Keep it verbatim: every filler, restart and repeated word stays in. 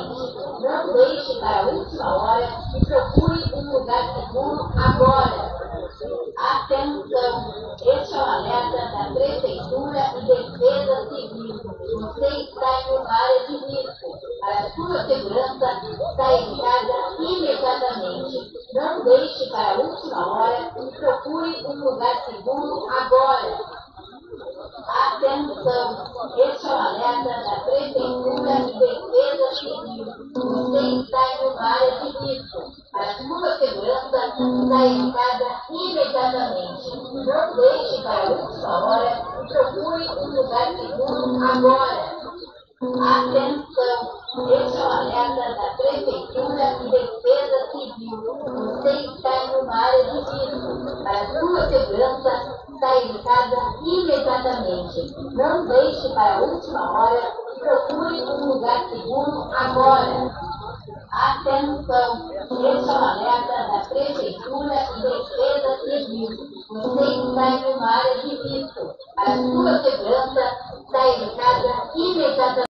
imediatamente. Não deixe para a última hora e procure um lugar seguro agora. Atenção! Este é um alerta da Prefeitura e Defesa Civil. Você está em uma área de risco. Para sua segurança, saia de casa imediatamente. Não deixe para a última hora e procure um lugar seguro agora. Atenção! Este é um alerta da Prefeitura e Defesa Civil. Você está em uma área de risco. Para sua segurança, saia de casa imediatamente. Não deixe para a última hora e procure um lugar seguro agora. Atenção! Este é um alerta da Prefeitura e Defesa Civil. Você está em uma área de risco. Para sua segurança, saia de casa imediatamente. Não deixe para a última hora e procure um lugar seguro agora. Atenção! Este é um alerta da Prefeitura e Defesa Civil. Você está em uma área de risco. Para sua segurança, saia de casa imediatamente.